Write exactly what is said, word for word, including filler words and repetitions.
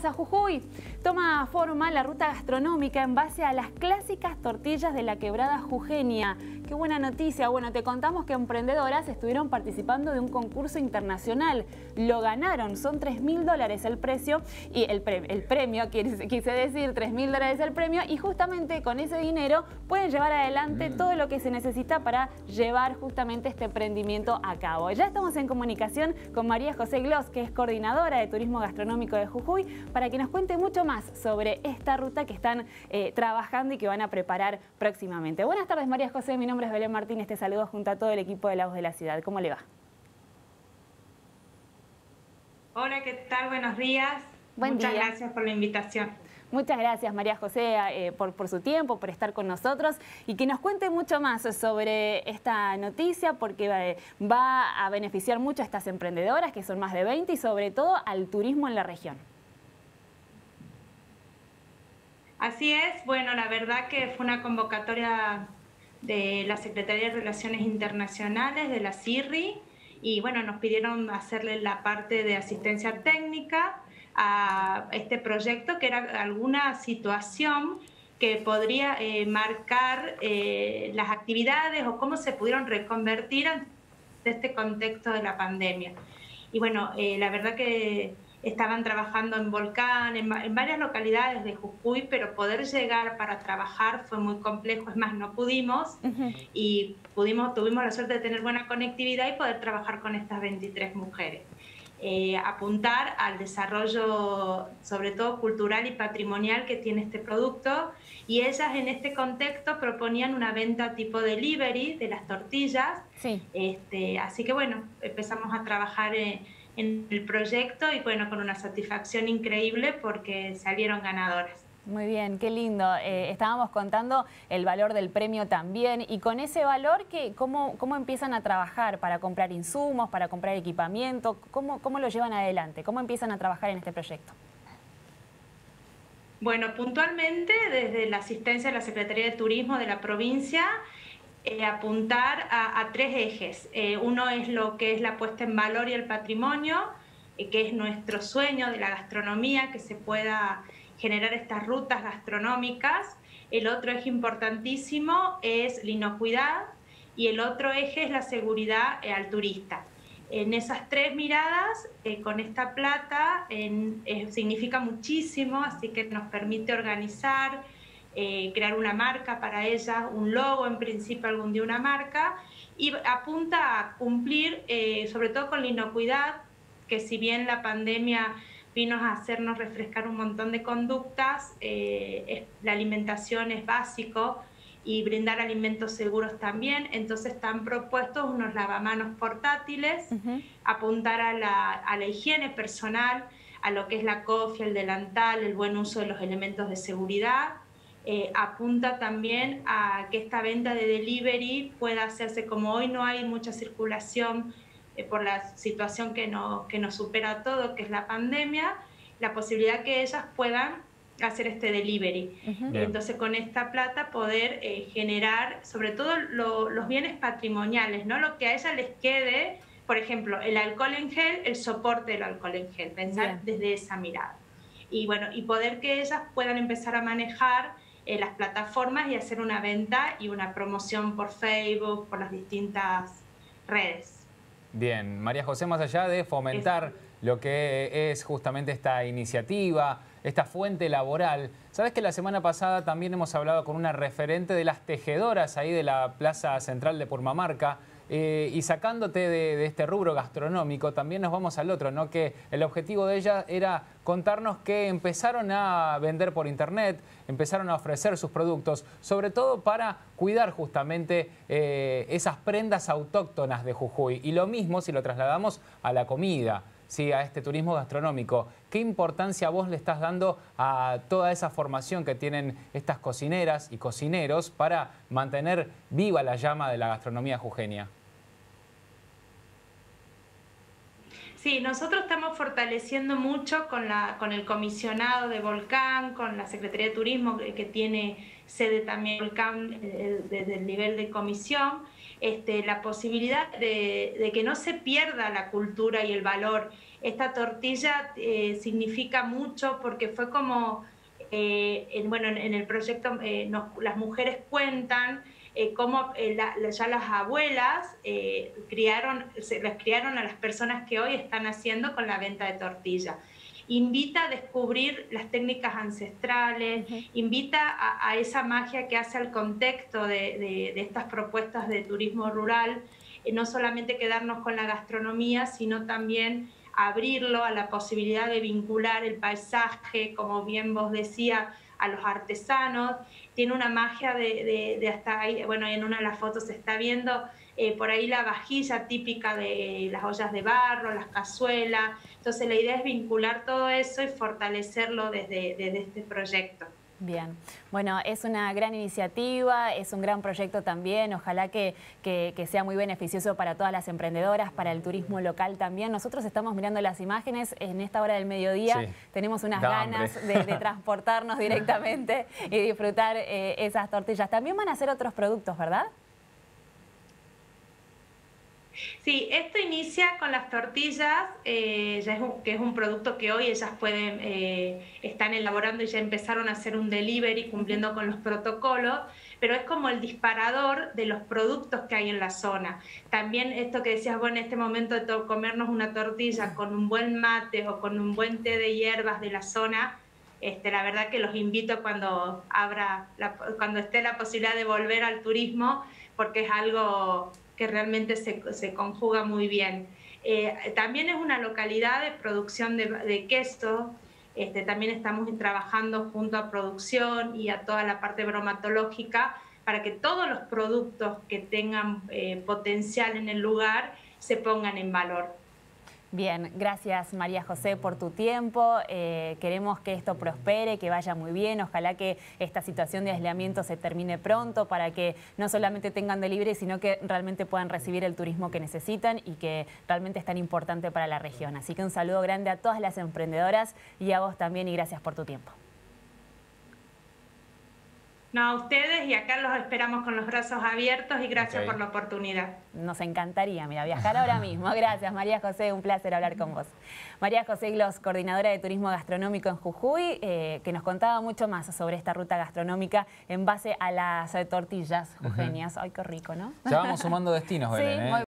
a Jujuy. Toma forma la ruta gastronómica en base a las clásicas tortillas de la quebrada jujeña. Qué buena noticia. Bueno, te contamos que emprendedoras estuvieron participando de un concurso internacional. Lo ganaron, son tres mil dólares el precio y el, pre el premio, quise decir tres mil dólares el premio, y justamente con ese dinero pueden llevar adelante mm. todo lo que se necesita para llevar justamente este emprendimiento a cabo. Ya estamos en comunicación con María José Glos, que es coordinadora de Turismo Gastronómico de Jujuy, para que nos cuente mucho más sobre esta ruta que están eh, trabajando y que van a preparar próximamente. Buenas tardes, María José. Mi nombre es Belén Martínez. Te saludo junto a todo el equipo de La Voz de la Ciudad. ¿Cómo le va? Hola, ¿qué tal? Buenos días. Buen Muchas día. gracias por la invitación. Muchas gracias, María José, eh, por, por su tiempo, por estar con nosotros y que nos cuente mucho más sobre esta noticia, porque eh, va a beneficiar mucho a estas emprendedoras, que son más de veinte, y sobre todo al turismo en la región. Así es. Bueno, la verdad que fue una convocatoria de la Secretaría de Relaciones Internacionales, de la C I R I, y bueno, nos pidieron hacerle la parte de asistencia técnica a este proyecto, que era alguna situación que podría eh, marcar eh, las actividades o cómo se pudieron reconvertir ante este contexto de la pandemia. Y bueno, eh, la verdad que estaban trabajando en Volcán, en, en varias localidades de Jujuy, pero poder llegar para trabajar fue muy complejo. Es más, no pudimos uh-huh. y pudimos, tuvimos la suerte de tener buena conectividad y poder trabajar con estas veintitrés mujeres. Eh, apuntar al desarrollo, sobre todo cultural y patrimonial, que tiene este producto, y ellas en este contexto proponían una venta tipo delivery de las tortillas. Sí. Este, así que bueno, empezamos a trabajar en, en el proyecto y bueno, con una satisfacción increíble porque salieron ganadoras. Muy bien, qué lindo. Eh, estábamos contando el valor del premio también, y con ese valor, ¿qué, cómo, ¿cómo empiezan a trabajar para comprar insumos, para comprar equipamiento? ¿Cómo, cómo lo llevan adelante? ¿Cómo empiezan a trabajar en este proyecto? Bueno, puntualmente desde la asistencia de la Secretaría de Turismo de la provincia, eh, apuntar a, a tres ejes. Eh, uno es lo que es la puesta en valor y el patrimonio, eh, que es nuestro sueño de la gastronomía, que se pueda generar estas rutas gastronómicas. El otro eje importantísimo es la inocuidad, y el otro eje es la seguridad eh, al turista. En esas tres miradas, eh, con esta plata, en, eh, significa muchísimo, así que nos permite organizar, eh, crear una marca para ellas, un logo en principio algún día una marca, y apunta a cumplir eh, sobre todo con la inocuidad, que si bien la pandemia vino a hacernos refrescar un montón de conductas, eh, es, la alimentación es básico, y brindar alimentos seguros también. Entonces están propuestos unos lavamanos portátiles, uh-huh. apuntar a la, a la higiene personal, a lo que es la cofia, el delantal, el buen uso de los elementos de seguridad. Eh, apunta también a que esta venta de delivery pueda hacerse, como hoy no hay mucha circulación eh, por la situación que, no, que nos supera a todo, que es la pandemia, la posibilidad que ellas puedan hacer este delivery. Uh-huh. Entonces con esta plata poder eh, generar sobre todo lo, los bienes patrimoniales, ¿no? Lo que a ella les quede, por ejemplo, el alcohol en gel, el soporte del alcohol en gel, pensar Bien. desde esa mirada. Y bueno, y poder que ellas puedan empezar a manejar eh, las plataformas y hacer una venta y una promoción por Facebook, por las distintas redes. Bien, María José, más allá de fomentar es... lo que es justamente esta iniciativa, esta fuente laboral, sabes que la semana pasada también hemos hablado con una referente de las tejedoras ahí de la Plaza Central de Purmamarca, eh, y sacándote de, de este rubro gastronómico, también nos vamos al otro, ¿no? Que el objetivo de ella era contarnos que empezaron a vender por internet, empezaron a ofrecer sus productos, sobre todo para cuidar justamente eh, esas prendas autóctonas de Jujuy. Y lo mismo si lo trasladamos a la comida, sí, a este turismo gastronómico. ¿Qué importancia vos le estás dando a toda esa formación que tienen estas cocineras y cocineros para mantener viva la llama de la gastronomía jujeña? Sí, nosotros estamos fortaleciendo mucho con, la, con el comisionado de Volcán, con la Secretaría de Turismo, que, que tiene sede también Volcán eh, desde el nivel de comisión, este, la posibilidad de, de que no se pierda la cultura y el valor Esta tortilla eh, significa mucho porque fue como, eh, en, bueno, en, en el proyecto eh, nos, las mujeres cuentan eh, cómo eh, la, ya las abuelas eh, criaron, se, las criaron a las personas que hoy están haciendo con la venta de tortilla. Invita a descubrir las técnicas ancestrales, uh-huh. invita a, a esa magia que hace al contexto de, de, de estas propuestas de turismo rural, eh, no solamente quedarnos con la gastronomía, sino también abrirlo a la posibilidad de vincular el paisaje, como bien vos decías, a los artesanos. Tiene una magia de, de, de hasta ahí, bueno, en una de las fotos se está viendo eh, por ahí la vajilla típica de las ollas de barro, las cazuelas. Entonces la idea es vincular todo eso y fortalecerlo desde, desde este proyecto. Bien, bueno, es una gran iniciativa, es un gran proyecto también, ojalá que, que, que sea muy beneficioso para todas las emprendedoras, para el turismo local también. Nosotros estamos mirando las imágenes en esta hora del mediodía, sí, tenemos unas ganas de, de transportarnos directamente y disfrutar eh, esas tortillas. También van a hacer otros productos, ¿verdad? Sí, esto inicia con las tortillas, eh, ya es un, que es un producto que hoy ellas pueden, eh, están elaborando y ya empezaron a hacer un delivery cumpliendo con los protocolos, pero es como el disparador de los productos que hay en la zona. También esto que decías, bueno, en este momento de comernos una tortilla con un buen mate o con un buen té de hierbas de la zona, este, la verdad que los invito cuando, abra la, cuando esté la posibilidad de volver al turismo, porque es algo que realmente se, se conjuga muy bien. Eh, también es una localidad de producción de, de queso, este, también estamos trabajando junto a producción y a toda la parte bromatológica para que todos los productos que tengan eh, potencial en el lugar se pongan en valor. Bien, gracias María José por tu tiempo, eh, queremos que esto prospere, que vaya muy bien, ojalá que esta situación de aislamiento se termine pronto para que no solamente tengan delivery, sino que realmente puedan recibir el turismo que necesitan y que realmente es tan importante para la región. Así que un saludo grande a todas las emprendedoras y a vos también y gracias por tu tiempo. No, a ustedes y acá los esperamos con los brazos abiertos y gracias okay. por la oportunidad. Nos encantaría, mira, viajar ahora mismo. Gracias, María José, un placer hablar con vos. María José Glos, coordinadora de turismo gastronómico en Jujuy, eh, que nos contaba mucho más sobre esta ruta gastronómica en base a las tortillas jujeñas. Uh-huh. Ay, qué rico, ¿no? Ya vamos sumando destinos, Belén, sí, ¿eh?